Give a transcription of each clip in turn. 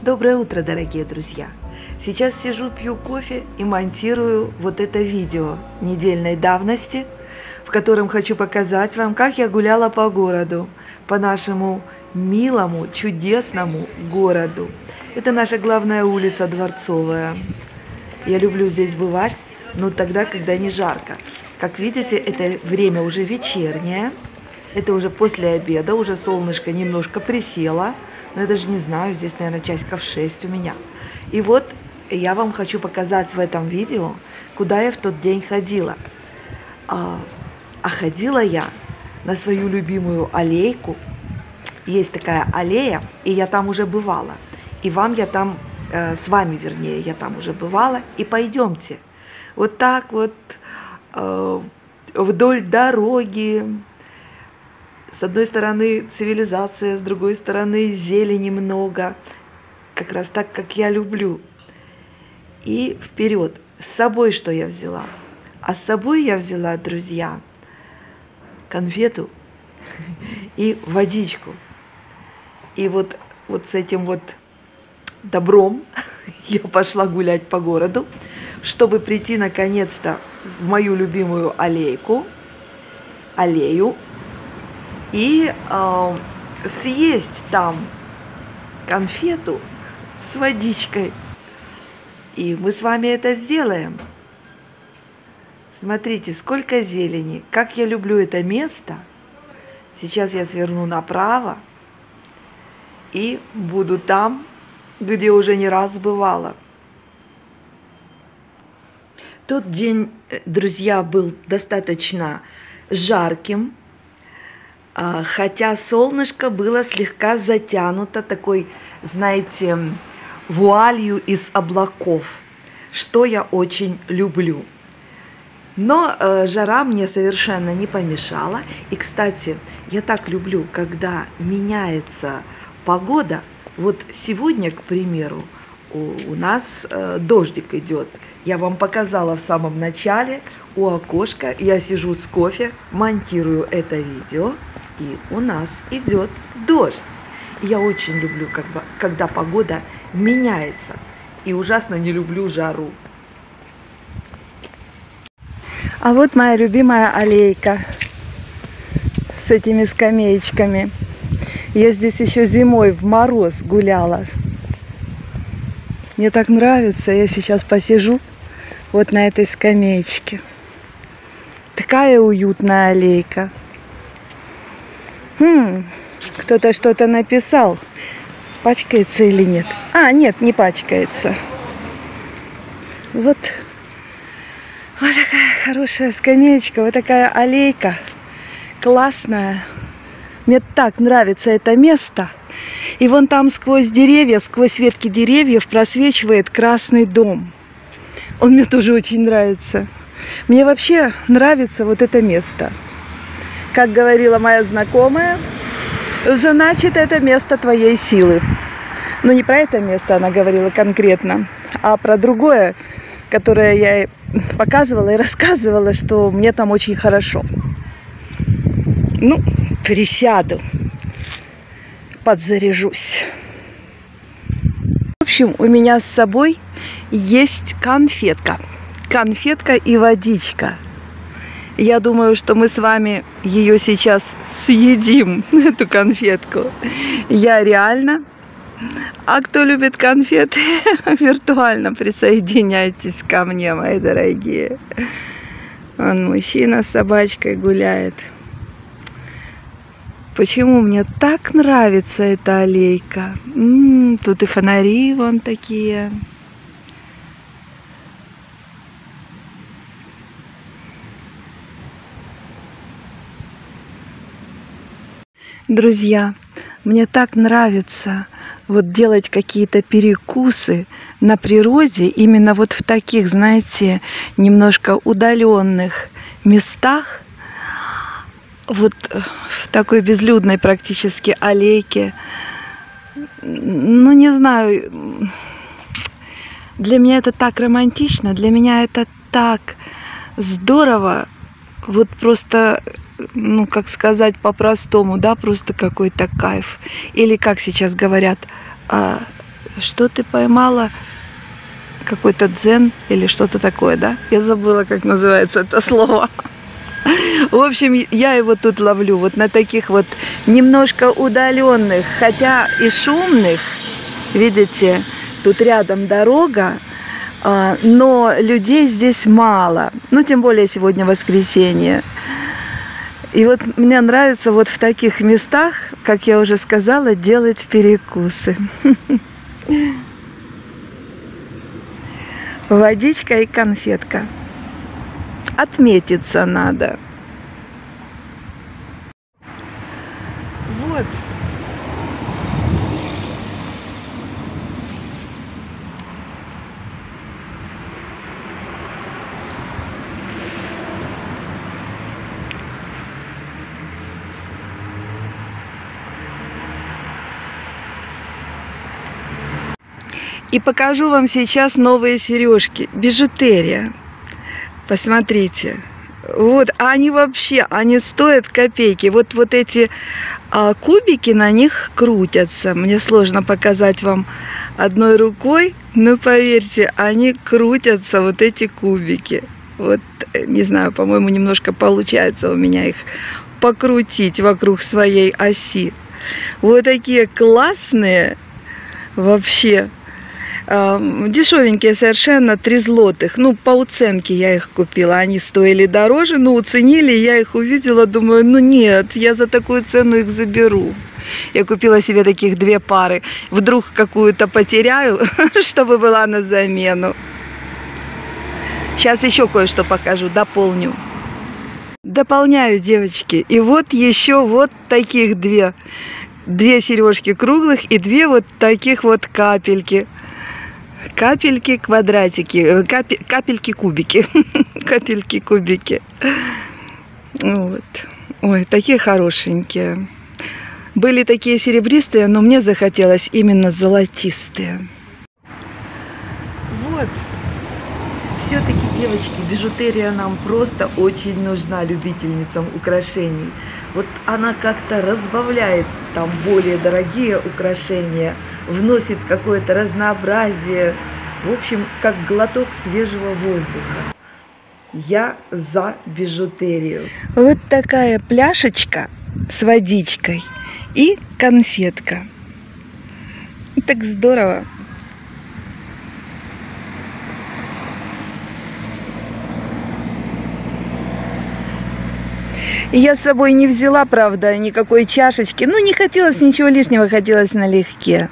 Доброе утро, дорогие друзья! Сейчас сижу, пью кофе и монтирую вот это видео недельной давности, в котором хочу показать вам, как я гуляла по городу, по нашему милому, чудесному городу. Это наша главная улица Дворцовая. Я люблю здесь бывать, но тогда, когда не жарко. Как видите, это время уже вечернее, это уже после обеда, уже солнышко немножко присело. Но я даже не знаю, здесь, наверное, часиков 6 у меня. И вот я вам хочу показать в этом видео, куда я в тот день ходила. А ходила я на свою любимую аллейку. Есть такая аллея, и я там уже бывала. И вам я там, с вами, вернее, я там уже бывала. И пойдемте. Вот так вот вдоль дороги. С одной стороны цивилизация, с другой стороны зелени много, как раз так, как я люблю. И вперед. С собой что я взяла? А с собой я взяла, друзья, конфету и водичку. И вот с этим вот добром я пошла гулять по городу, чтобы прийти наконец-то в мою любимую аллею, и съесть там конфету с водичкой. И мы с вами это сделаем. Смотрите, сколько зелени. Как я люблю это место. Сейчас я сверну направо и буду там, где уже не раз бывала. Тот день, друзья, был достаточно жарким. Хотя солнышко было слегка затянуто такой, знаете, вуалью из облаков, что я очень люблю. Но жара мне совершенно не помешала. И, кстати, я так люблю, когда меняется погода. Вот сегодня, к примеру, у нас дождик идет. Я вам показала в самом начале у окошка. Я сижу с кофе, монтирую это видео. И у нас идет дождь. И я очень люблю, когда погода меняется. И ужасно не люблю жару. А вот моя любимая аллейка с этими скамеечками. Я здесь еще зимой в мороз гуляла. Мне так нравится. Я сейчас посижу вот на этой скамеечке. Такая уютная аллейка. Кто-то что-то написал. Пачкается или нет? Нет, не пачкается. Вот такая хорошая скамеечка, вот такая аллейка. Классная. Мне так нравится это место. И вон там сквозь деревья, сквозь ветки деревьев просвечивает красный дом. Он мне тоже очень нравится. Мне вообще нравится вот это место. Как говорила моя знакомая, значит, это место твоей силы. Но не про это место она говорила конкретно, а про другое, которое я ей показывала и рассказывала, что мне там очень хорошо. Присяду, подзаряжусь. В общем, у меня с собой есть конфетка. Конфетка и водичка. Я думаю, что мы с вами ее сейчас съедим, эту конфетку. Я реально. А кто любит конфеты, виртуально присоединяйтесь ко мне, мои дорогие. Вон мужчина с собачкой гуляет. Почему мне так нравится эта аллейка? Тут и фонари вон такие. Друзья, мне так нравится вот делать какие-то перекусы на природе, именно вот в таких, знаете, немножко удаленных местах, вот в такой безлюдной практически аллейке. Не знаю, для меня это так романтично, для меня это так здорово, вот просто как сказать по-простому, да, просто какой-то кайф. Или, как сейчас говорят, Что ты поймала? Какой-то дзен или что-то такое, да? Я забыла, как называется это слово. В общем, я его тут ловлю вот на таких вот немножко удаленных, хотя и шумных. Видите, тут рядом дорога, но людей здесь мало. Ну, тем более сегодня воскресенье. И вот мне нравится вот в таких местах, как я уже сказала, делать перекусы. Водичка и конфетка. Отметиться надо. Вот. И покажу вам сейчас новые сережки. Бижутерия. Посмотрите. Вот, они вообще, они стоят копейки. Вот эти кубики на них крутятся. Мне сложно показать вам одной рукой, но поверьте, они крутятся, вот эти кубики. Вот, не знаю, по-моему, немножко получается у меня их покрутить вокруг своей оси. Вот такие классные вообще. Дешевенькие совершенно, 3 злотых. Ну, по уценке я их купила. Они стоили дороже, но уценили. Я их увидела, думаю, ну нет, я за такую цену их заберу. Я купила себе таких 2 пары. Вдруг какую-то потеряю, чтобы была на замену. Сейчас еще кое-что покажу, дополню. Дополняю, девочки. И вот еще вот таких 2 сережки круглых и 2 вот таких вот капельки. Капельки, квадратики, капельки, кубики. Капельки, кубики. Вот. Ой, такие хорошенькие. Были такие серебристые, но мне захотелось именно золотистые. Вот. Все-таки, девочки, бижутерия нам просто очень нужна любительницам украшений. Вот она как-то разбавляет там более дорогие украшения, вносит какое-то разнообразие. В общем, как глоток свежего воздуха. Я за бижутерию. Вот такая пляшечка с водичкой и конфетка. Так здорово. Я с собой не взяла, правда, никакой чашечки. Ну, не хотелось ничего лишнего, хотелось налегке.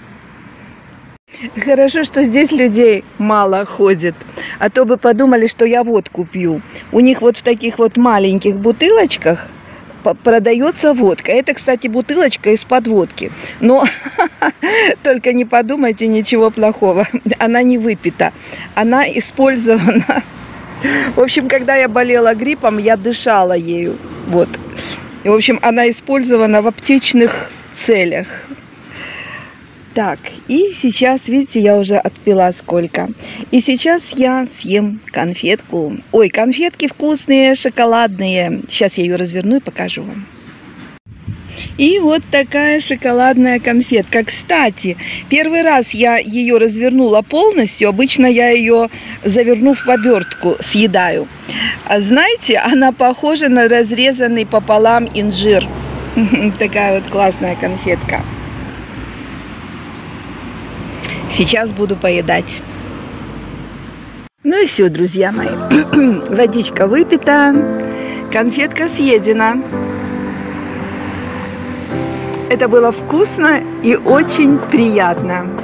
Хорошо, что здесь людей мало ходит. А то бы подумали, что я водку пью. У них вот в таких вот маленьких бутылочках продается водка. Это, кстати, бутылочка из-под водки. Но только не подумайте ничего плохого. Она не выпита. Она использована... В общем, когда я болела гриппом, я дышала ею. Вот. И, в общем, она использована в аптечных целях. Так, и сейчас, видите, я уже отпила сколько. И сейчас я съем конфетку. Ой, конфетки вкусные, шоколадные. Сейчас я ее разверну и покажу вам. И вот такая шоколадная конфетка. Кстати, первый раз я ее развернула полностью. Обычно я ее, завернув в обертку, съедаю. А знаете, она похожа на разрезанный пополам инжир. Такая вот классная конфетка. Сейчас буду поедать. Ну и все, друзья мои. Водичка выпита, конфетка съедена. Это было вкусно и очень приятно.